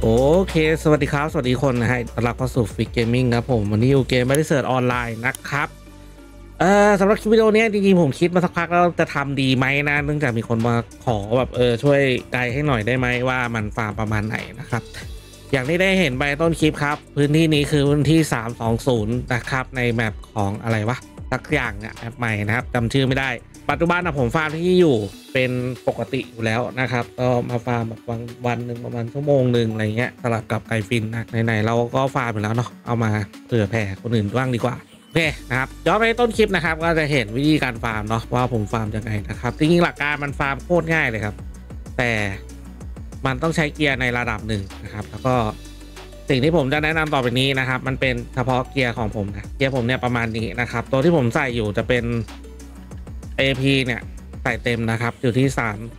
โอเคสวัสดีครับสวัสดีคนนะฮะต้อนรับเข้าสู่ฟิกเกมมิ่งครับผมวันนี้อยู่เกมบริเซิร์ชออนไลน์นะครับสำหรับคลิปวิดีโอนี้จริงๆผมคิดมาสักพักแล้วจะทำดีไหมนะเนื่องจากมีคนมาขอแบบช่วยไกด์ให้หน่อยได้ไหมว่ามันฟาร์มประมาณไหนนะครับอย่างที่ได้เห็นไปต้นคลิปครับพื้นที่นี้คือพื้นที่320นะครับในแมปของอะไรวะสักอย่างเนี่ยแมปใหม่นะครับจำชื่อไม่ได้ปัจจุบันผมฟาร์มที่อยู่เป็นปกติอยู่แล้วนะครับก็มาฟาร์มแบบวันหนึ่งประมาณชั่วโมงหนึ่งอะไรเงี้ยสลับกับไก่ฟินนะไหนๆเราก็ฟาร์มไปแล้วเนาะเอามาเผื่อแผ่คนอื่นบ้างดีกว่าโอเคนะครับย้อนไปต้นคลิปนะครับก็จะเห็นวิธีการฟาร์มเนาะว่าผมฟาร์มยังไงนะครับจริงๆหลักการมันฟาร์มโคตรง่ายเลยครับแต่มันต้องใช้เกียร์ในระดับหนึ่งนะครับแล้วก็สิ่งที่ผมจะแนะนำต่อไปนี้นะครับมันเป็นเฉพาะเกียร์ของผมนะเกียร์ผมเนี่ยประมาณนี้นะครับตัวที่ผมใส่อยู่จะเป็น AP เนี่ยใส่เต็มนะครับอยู่ที่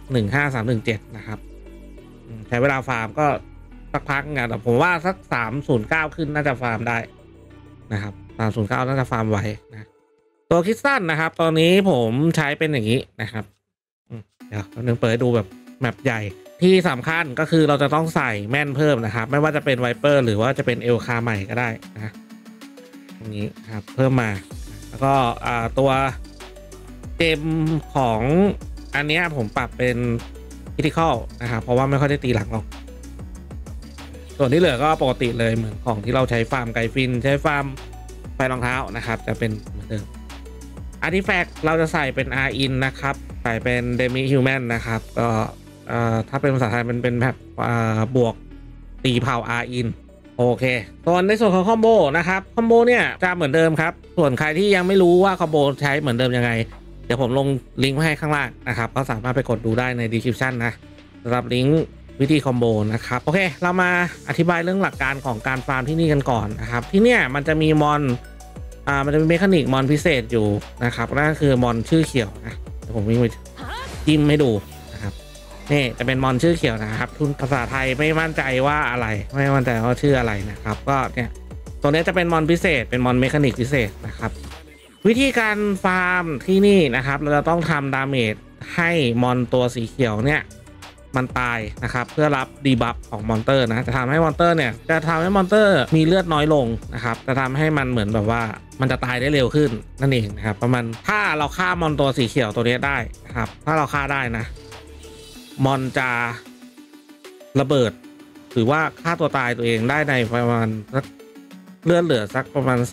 315-317นะครับใช้เวลาฟาร์มก็สักพักไงแต่ผมว่าสัก309ขึ้นน่าจะฟาร์มได้นะครับ309น่าจะฟาร์มไว้นะตัวคริสตัลนะครับตอนนี้ผมใช้เป็นอย่างนี้นะครับเดี๋ยวนึงเปิดดูแบบแมปใหญ่ที่สำคัญก็คือเราจะต้องใส่แม่นเพิ่มนะครับไม่ว่าจะเป็นไวเปอร์หรือว่าจะเป็นเอลคาใหม่ก็ได้นะตรงนี้ครับเพิ่มมาแล้วก็ตัวเกมของอันนี้ผมปรับเป็นคิทิคอลนะครับเพราะว่าไม่ค่อยได้ตีหลังหรอกส่วนที่เหลือก็ปกติเลยเหมือนของที่เราใช้ฟาร์มไก่ฟินใช้ฟาร์มไฟรองเท้านะครับจะเป็นเหมือนเดิมอาร์ติแฟกต์เราจะใส่เป็น R in นะครับใส่เป็น Demi Human นะครับก็ถ้าเป็นภาษาไทยมันเป็นแบบบวกตีเผา R in โอเคส่วนในส่วนของคอมโบนะครับคอมโบเนี่ยจะเหมือนเดิมครับส่วนใครที่ยังไม่รู้ว่าคอมโบใช้เหมือนเดิมยังไงเดี๋ยวผมลงลิงก์ไว้ให้ข้างล่างนะครับก็สามารถไปกดดูได้ใน description นะสำหรับลิงก์วิธีคอมโบนะครับโอเคเรามาอธิบายเรื่องหลักการของการฟาร์มที่นี่กันก่อนนะครับที่เนี่ยมันจะมีมอนมันจะมีเมคานิกมอนพิเศษอยู่นะครับนั่นคือมอนชื่อเขียวนะเดี๋ยวผมวิ่งไปจิ้มให้ดูนะครับนี่จะเป็นมอนชื่อเขียวนะครับทุนภาษาไทยไม่มั่นใจว่าอะไรไม่มั่นใจว่าชื่ออะไรนะครับก็เนี่ยตัวนี้จะเป็นมอนพิเศษเป็นมอนเมคานิกพิเศษนะครับวิธีการฟาร์มที่นี่นะครับเราจะต้องทำดาเมจให้มอนตัวสีเขียวเนี่ยมันตายนะครับเพื่อรับดีบัฟของมอนเตอร์นะจะทำให้มอนเตอร์เนี่ยจะทำให้มอนเตอร์มีเลือดน้อยลงนะครับจะทำให้มันเหมือนแบบว่ามันจะตายได้เร็วขึ้นนั่นเองนะครับประมาณถ้าเราฆ่ามอนตัวสีเขียวตัวนี้ได้นะครับถ้าเราฆ่าได้นะมอนจะระเบิดหรือว่าฆ่าตัวตายตัวเองได้ในประมาณเลือดเหลือสักประมาณ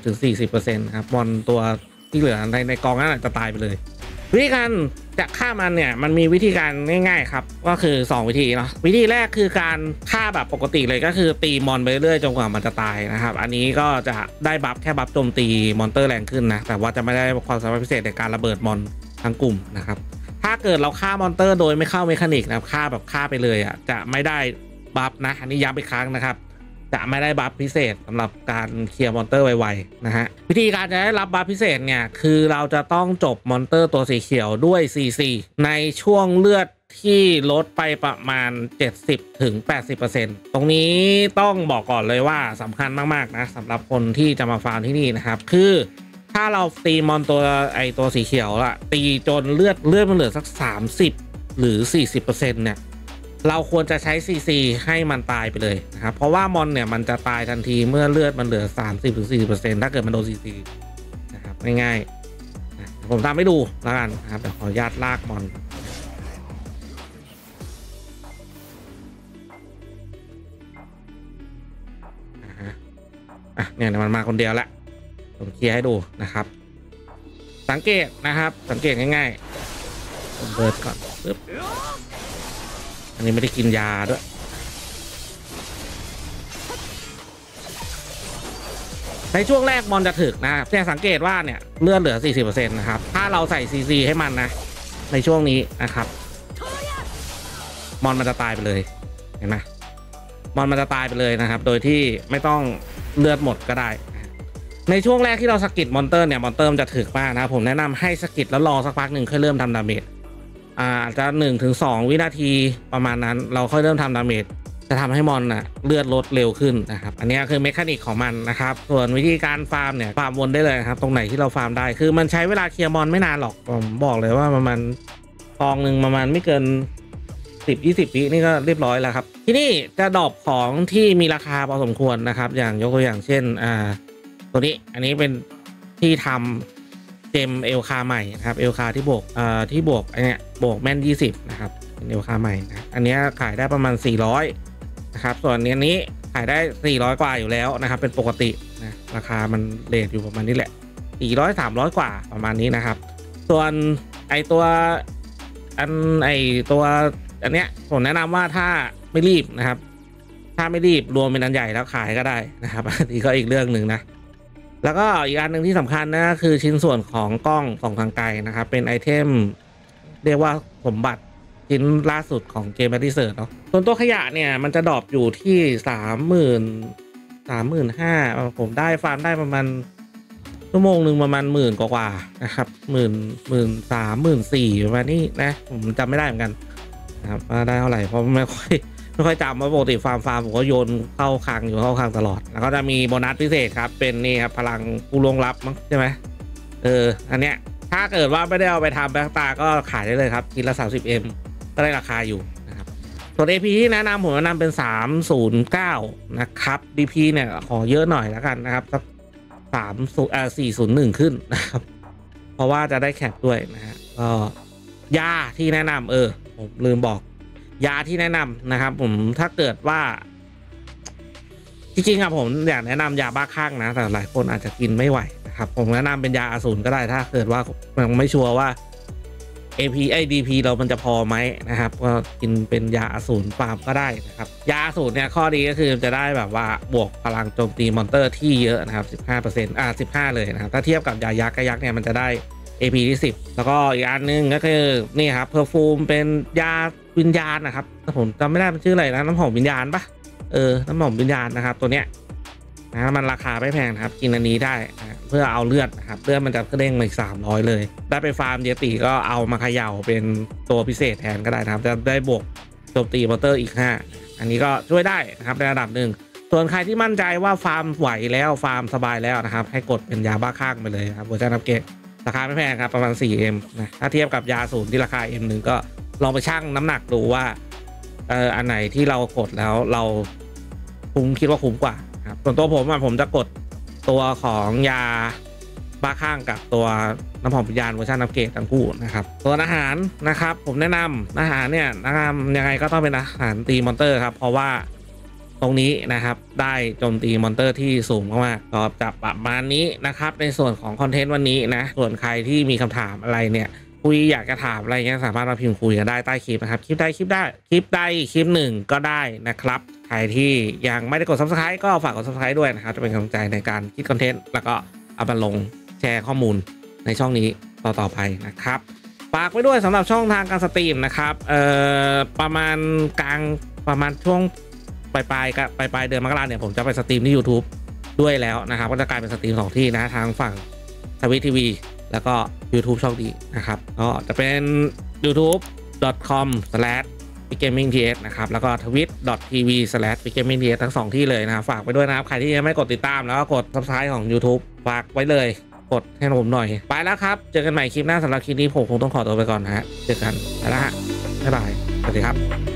30-40% ครับมอนตัวที่เหลือในกองนั้นจะตายไปเลยวิธีการจะฆ่ามันเนี่ยมันมีวิธีการง่ายๆครับก็คือ2วิธีเนาะวิธีแรกคือการฆ่าแบบปกติเลยก็คือตีมอนไปเรื่อยจนกว่ามันจะตายนะครับอันนี้ก็จะได้บัฟแค่บัฟโจมตีมอนเตอร์แรงขึ้นนะแต่ว่าจะไม่ได้ความสามารถพิเศษในการระเบิดมอนทั้งกลุ่มนะครับถ้าเกิดเราฆ่ามอนเตอร์โดยไม่เข้าเมคานิกนะฆ่าแบบฆ่าไปเลยอ่ะจะไม่ได้บัฟนะอันนี้ย้ำอีกครั้งนะครับจะไม่ได้บัฟพิเศษสำหรับการเคลียร์มอนเตอร์ไวๆนะฮะวิธีการจะได้รับบัฟพิเศษเนี่ยคือเราจะต้องจบมอนเตอร์ตัวสีเขียวด้วย CC ในช่วงเลือดที่ลดไปประมาณ 70-80% ตรงนี้ต้องบอกก่อนเลยว่าสำคัญมากๆนะสำหรับคนที่จะมาฟาร์มที่นี่นะครับคือถ้าเราตีมอนตัวสีเขียวละตีจนเลือดมันเหลือสัก30หรือ 40% เนี่ยเราควรจะใช้ CC ให้มันตายไปเลยนะครับเพราะว่ามอนเนี่ยมันจะตายทันทีเมื่อเลือดมันเหลือ 30-40% ถ้าเกิดมันโดน CC นะครับง่ายๆนะผมทำให้ดูแล้วกันนะครับเดี๋ยวขออนุญาตลากมอนเนี่ยมันมาคนเดียวละผมเคลียร์ให้ดูนะครับสังเกตนะครับสังเกตง่ายๆผมเบิร์ดก่อนปึ๊บอันนี้ไม่ได้กินยาด้วยในช่วงแรกมอนจะถึกนะครับแต่สังเกตว่าเนี่ยเลือดเหลือ 40% นะครับถ้าเราใส่ CC ให้มันนะในช่วงนี้นะครับมอนมันจะตายไปเลยเห็นไหมมอนมันจะตายไปเลยนะครับโดยที่ไม่ต้องเลือดหมดก็ได้ในช่วงแรกที่เราสกิดมอนเตอร์เนี่ยมอนเตอร์มันจะถึกมากนะผมแนะนำให้สกิดแล้วรอสักพักหนึ่งค่อยเริ่มทำดาเมจอาจจะ 1-2 วินาทีประมาณนั้นเราค่อยเริ่มทำดาเมจจะทำให้มอนเลือดลดเร็วขึ้นนะครับอันนี้คือเมคานิกของมันนะครับส่วนวิธีการฟาร์มเนี่ยฟาร์มวนได้เลยครับตรงไหนที่เราฟาร์มได้คือมันใช้เวลาเคลียร์มอนไม่นานหรอกผมบอกเลยว่าประมาณกองหนึ่งประมาณไม่เกิน 10-20 วินี่ก็เรียบร้อยแล้วครับที่นี่จะดรอปของที่มีราคาพอสมควรนะครับอย่างยกตัวอย่างเช่นตัวนี้อันนี้เป็นที่ทำเจมเอลคาใหม่นะครับเอลคาที่บวกอันเนี้ยบวกแม่น20นะครับเป็นเอลคาใหม่นะอันนี้ขายได้ประมาณ400นะครับส่วนอันนี้ขายได้400กว่าอยู่แล้วนะครับเป็นปกตินะราคามันเรทอยู่ประมาณนี้แหละ400-300กว่าประมาณนี้นะครับส่วนตัวอันเนี้ยผมแนะนำว่าถ้าไม่รีบนะครับถ้าไม่รีบรวมเป็นอันใหญ่แล้วขายก็ได้นะครับอันนี้ก็อีกเรื่องหนึ่งนะแล้วก็อีกอันหนึ่งที่สำคัญนะคือชิ้นส่วนของกล้องส่องทางไกลนะครับเป็นไอเทมเรียกว่าสมบัติชิ้นล่าสุดของเกมแบททิเซิร์ตเนาะส่วนตัวขยะเนี่ยมันจะดรอปอยู่ที่35,000ผมได้ฟาร์มได้ประมาณชั่วโมงหนึ่งประมาณ10,000กว่านะครับ13,000-14,000ประมาณนี้นะผมจำไม่ได้เหมือนกันนะครับว่าได้เท่าไหร่เพราะไม่ค่อยจำว่าปกติฟาร์มผมก็โยนเข้าคลังตลอดแล้วก็จะมีโบนัสพิเศษครับเป็นนี่ครับพลังผู้ล่วงลับมั้งใช่ไหมอันเนี้ยถ้าเกิดว่าไม่ได้เอาไปทำแบ็คตาก็ขายได้เลยครับทีละ 30M ก็ได้ราคาอยู่นะครับส่วน AP ที่แนะนำผมแนะนำเป็น309นะครับ DP เนี่ยขอเยอะหน่อยแล้วกันนะครับสัก401ขึ้นนะครับเพราะว่าจะได้แคปด้วยนะฮะก็ยาที่แนะนำผมลืมบอกยาที่แนะนำนะครับผมถ้าเกิดว่าจริงๆผมอยากแนะนำยาบ้าคลั่งนะแต่หลายคนอาจจะกินไม่ไหวนะครับผมแนะนำเป็นยาอสูรก็ได้ถ้าเกิดว่ายังไม่ชัวร์ว่า AP DP เรามันจะพอไหมนะครับก็กินเป็นยาอสูรฟาร์มก็ได้นะครับยาอสูรเนี่ยข้อดีก็คือจะได้แบบว่าบวกพลังโจมตีมอนเตอร์ที่เยอะนะครับ15% 15เลยนะครับถ้าเทียบกับยายักษ์เนี่ยมันจะได้ AP ที่10แล้วก็อีกอันนึงก็คือนี่ครับเพอร์ฟูมเป็นยาวิญญาณนะครับผมจำไม่ได้มันชื่ออะไรนะน้ำหอมวิญญาณปะน้ำหอมวิญญาณนะครับตัวเนี้ยนะมันราคาไม่แพงครับกินอันนี้ได้เพื่อเอาเลือดนะครับเลือดมันจะเด้งมาอีก300เลยได้ไปฟาร์มเยติก็เอามาเขย่าเป็นตัวพิเศษแทนก็ได้นะครับจะได้บวกโจมตีมอเตอร์อีก5อันนี้ก็ช่วยได้นะครับในระดับหนึ่งส่วนใครที่มั่นใจว่าฟาร์มไหวแล้วฟาร์มสบายแล้วนะครับให้กดเป็นยาบ้าคลั่งไปเลยครับเวอร์ชันอัปเกรดราคาไม่แพงครับประมาณ 4M นะถ้าเทียบกับยาสูตรที่ราคา M1 ก็ลองไปชั่งน้ำหนักดูว่าอันไหนที่เรากดแล้วเราคิดว่าคุ้มกว่าครับส่วนตัวผมจะกดตัวของยาบ้าคลั่งกับตัวน้ำหอมวิญญาณเวอร์ชันอัปเกรดทั้งคู่นะครับตัวอาหารนะครับผมแนะนำอาหารเนี่ยยังไงก็ต้องเป็นอาหารตีมอนเตอร์ครับเพราะว่าตรงนี้นะครับได้โจมตีมอนเตอร์ที่สูงมากๆก็จะประมาณนี้นะครับในส่วนของคอนเทนต์วันนี้นะส่วนใครที่มีคำถามอะไรเนี่ยอยากจะถามอะไรเงี้ยสามารถมาพิมพ์คุยกันได้ใต้คลิปนะครับคลิปใดคลิปหนึ่งก็ได้นะครับใครที่ยังไม่ได้กด Subscribe ก็ฝากกด Subscribe ด้วยนะครับจะเป็นกำลังใจในการคิดคอนเทนต์แล้วก็เอามาลงแชร์ข้อมูลในช่องนี้ต่อไปนะครับฝากไว้ด้วยสำหรับช่องทางการสตรีมนะครับประมาณช่วงปลายเดือนมกราเนี่ยผมจะไปสตรีมที่ YouTube ด้วยแล้วนะครับก็จะกลายเป็นสตรีม2ที่นะทางฝั่งสวิตทีวีแล้วก็ YouTube ช่องดีนะครับก็จะเป็น youtube.com/biggamingth นะครับแล้วก็ twitch.tv/biggamingth ทั้ง2ที่เลยนะครับฝากไปด้วยนะครับใครที่ยังไม่กดติดตามแล้วก็กด Subscribe ของ YouTube ฝากไว้เลยกดให้ผมหน่อยไปแล้วครับเจอกันใหม่คลิปหน้าสำหรับคลิปนี้ผมคงต้องขอตัวไปก่อนนะฮะเจอกันไปแล้วฮะบ๊ายบายสวัสดีครับ